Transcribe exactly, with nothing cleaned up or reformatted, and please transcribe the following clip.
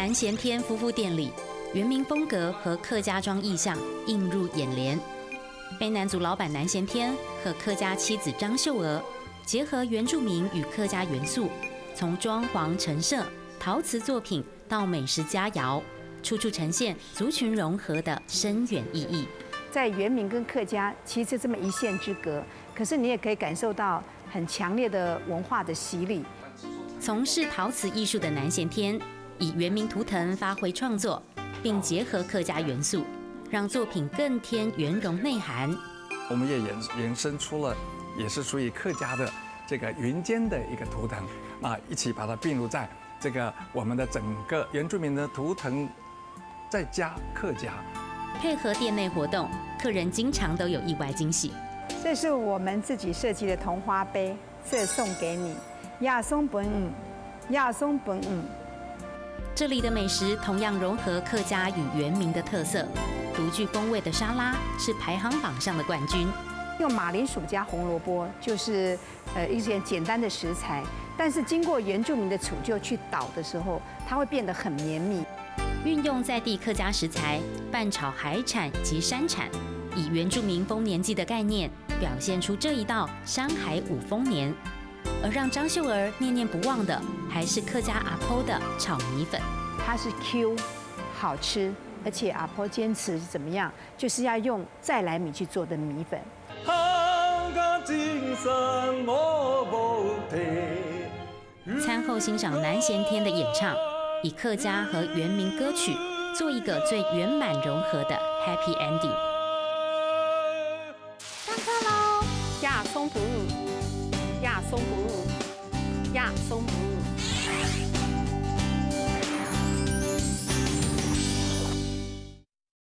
南咸天夫妇店里，原民风格和客家庄意象映入眼帘。卑南族老板南咸天和客家妻子张秀娥结合原住民与客家元素，从装潢陈设、陶瓷作品到美食佳肴，处处呈现族群融合的深远意义。 在原民跟客家其实这么一线之隔，可是你也可以感受到很强烈的文化的洗礼。 从事陶瓷艺术的南咸天，以原民图腾发挥创作，并结合客家元素，让作品更添圆融内涵。 我们也延延伸出了，也是属于客家的这个云间的一个图腾啊，一起把它并入在这个我们的整个原住民的图腾，再加客家。 配合店内活动，客人经常都有意外惊喜。 这是我们自己设计的同花杯，这送给你。亚松本五，亚松本五。 这里的美食同样融合客家与原民的特色，独具风味的沙拉是排行榜上的冠军。 用马铃薯加红萝卜，就是呃一些简单的食材，但是经过原住民的储就去捣的时候，它会变得很绵密。 运用在地客家食材，拌炒海产及山产，以原住民丰年祭的概念，表现出这一道山海五丰年。而让张秀儿念念不忘的，还是客家阿婆的炒米粉。 它是 Q， 好吃，而且阿婆坚持是怎么样，就是要用再来米去做的米粉。 餐后欣赏南咸天的演唱，以客家和原民歌曲做一个最圆满融合的 Happy Ending。 上课喽！亚松补，亚松补，亚松补。